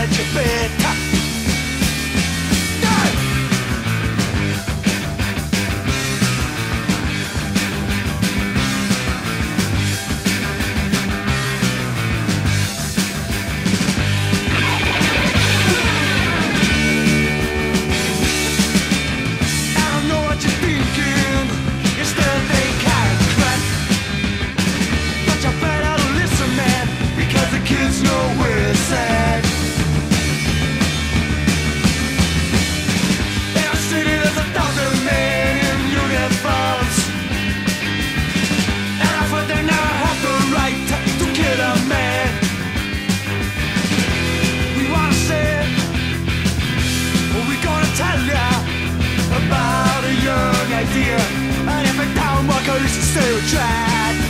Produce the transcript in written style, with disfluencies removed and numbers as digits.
let you fit. Kids know where it's at. In our city there's 1,000 men in uniforms, and I thought they now have the right to kill a man. We wanna say, we're gonna tell ya about a young idea, and if a town worker is to stay with track.